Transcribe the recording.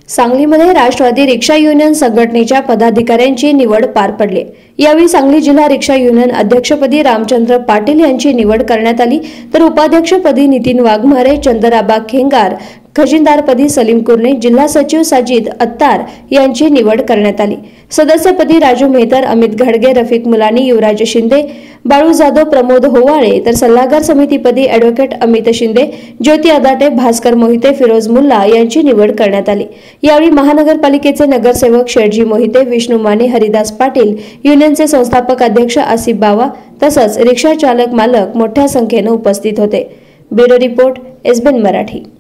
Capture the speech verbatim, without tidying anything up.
सांगलीमध्ये राष्ट्रवादी रिक्षा युनियन संघटनेच्या पदाधिकाऱ्यांची निवड पार पडली। यावेळी सांगली जिल्हा रिक्षा युनियन अध्यक्षपदी रामचंद्र पाटील यांची निवड करण्यात आली, तर उपाध्यक्षपदी नितीन वाघमारे, चंद्राबा खेंगार, खजिनदारपदी सलीम कुर्णे, जिल्हा सचिव साजिद अत्तार यांची निवड करण्यात आली। सदस्यपदी राजू मेहतर, अमित घाडगे, रफिक मुलानी, युवराज शिंदे, बाळू जाधव, प्रमोद होवाळे, तर सल्लागार समितीपदी ॲडव्होकेट अमित शिंदे, ज्योती अदाटे, भास्कर मोहिते, फिरोज मुल्ला यांची निवड करण्यात आली। यावेळी महानगरपालिकेचे नगरसेवक शेठजी मोहिते, विष्णू माने, हरिदास पाटील, युनियनचे संस्थापक अध्यक्ष आसिफ बावा तसंच रिक्षा चालक मालक मोठ्या संख्येने उपस्थित होते। Bureau report, SBN Marathi.